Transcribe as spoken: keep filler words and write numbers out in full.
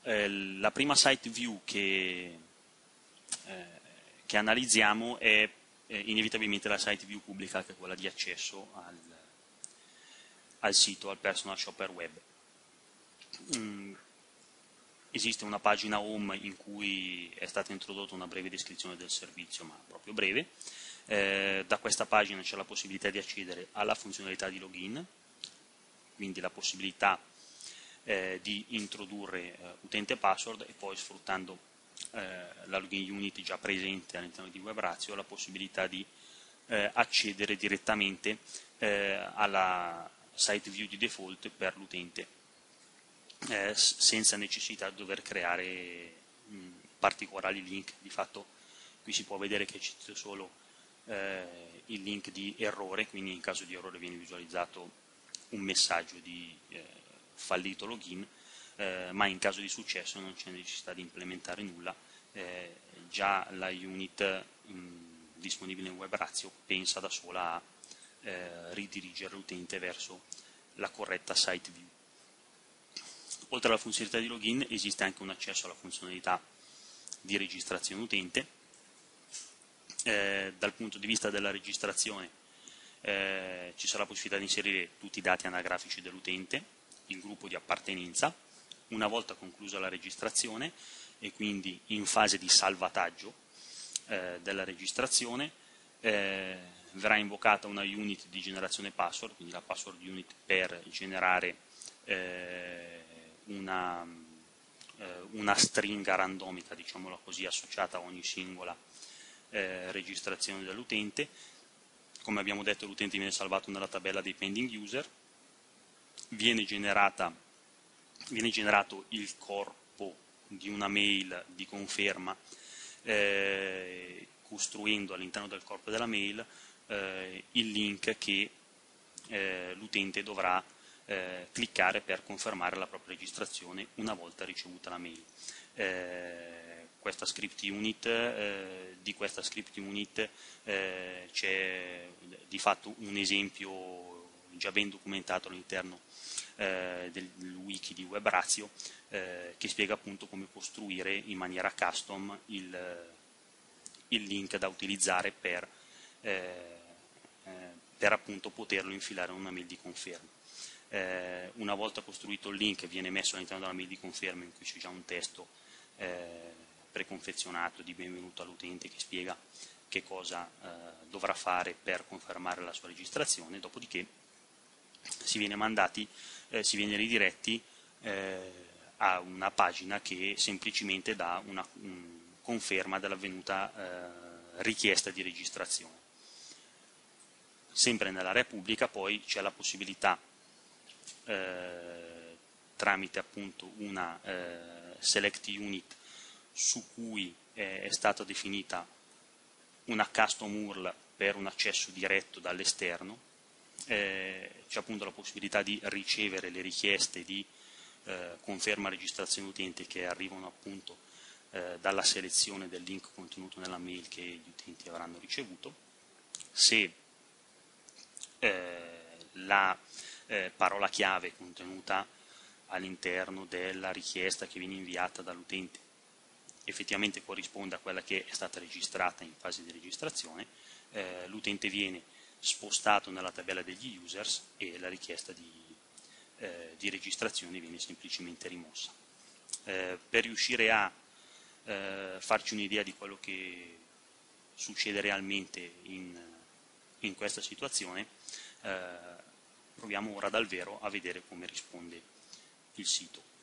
eh, la prima site view che, eh, che analizziamo è eh, inevitabilmente la site view pubblica, che è quella di accesso al, al sito, al personal shopper web. Mm. Esiste una pagina home in cui è stata introdotta una breve descrizione del servizio, ma proprio breve. Eh, da questa pagina c'è la possibilità di accedere alla funzionalità di login, quindi la possibilità eh, di introdurre eh, utente e password, e poi sfruttando eh, la login unit già presente all'interno di WebRatio la possibilità di eh, accedere direttamente eh, alla site view di default per l'utente, Eh, senza necessità di dover creare mh, particolari link. Di fatto qui si può vedere che c'è solo eh, il link di errore, quindi in caso di errore viene visualizzato un messaggio di eh, fallito login, eh, ma in caso di successo non c'è necessità di implementare nulla. Eh, già la unit mh, disponibile in WebRatio pensa da sola a eh, ridirigere l'utente verso la corretta site view. Oltre alla funzionalità di login esiste anche un accesso alla funzionalità di registrazione utente. Eh, dal punto di vista della registrazione eh, ci sarà la possibilità di inserire tutti i dati anagrafici dell'utente, il gruppo di appartenenza. Una volta conclusa la registrazione e quindi in fase di salvataggio eh, della registrazione, eh, verrà invocata una unit di generazione password, quindi la password unit per generare eh, Una, eh, una stringa randomica, diciamola così, associata a ogni singola eh, registrazione dell'utente. Come abbiamo detto, l'utente viene salvato nella tabella dei pending user, viene, generata, viene generato il corpo di una mail di conferma, eh, costruendo all'interno del corpo della mail eh, il link che eh, l'utente dovrà Eh, cliccare per confermare la propria registrazione una volta ricevuta la mail. Eh, questa script unit, eh, di questa script unit eh, c'è di fatto un esempio già ben documentato all'interno eh, del, del wiki di WebRatio, eh, che spiega appunto come costruire in maniera custom il, il link da utilizzare per, eh, eh, per appunto poterlo infilare in una mail di conferma. Eh, una volta costruito il link viene messo all'interno della mail di conferma, in cui c'è già un testo eh, preconfezionato di benvenuto all'utente che spiega che cosa eh, dovrà fare per confermare la sua registrazione. Dopodiché si viene mandati, eh, si viene ridiretti eh, a una pagina che semplicemente dà una um, conferma dell'avvenuta eh, richiesta di registrazione. Sempre nell'area pubblica poi c'è la possibilità Eh, tramite appunto una eh, select unit su cui eh, è stata definita una custom U R L per un accesso diretto dall'esterno. Eh, c'è appunto la possibilità di ricevere le richieste di eh, conferma registrazione utente che arrivano appunto eh, dalla selezione del link contenuto nella mail che gli utenti avranno ricevuto. Se eh, la Eh, parola chiave contenuta all'interno della richiesta che viene inviata dall'utente effettivamente corrisponde a quella che è stata registrata in fase di registrazione, eh, l'utente viene spostato nella tabella degli users e la richiesta di, eh, di registrazione viene semplicemente rimossa. Eh, per riuscire a eh, farci un'idea di quello che succede realmente in, in questa situazione, eh, proviamo ora dal vero a vedere come risponde il sito.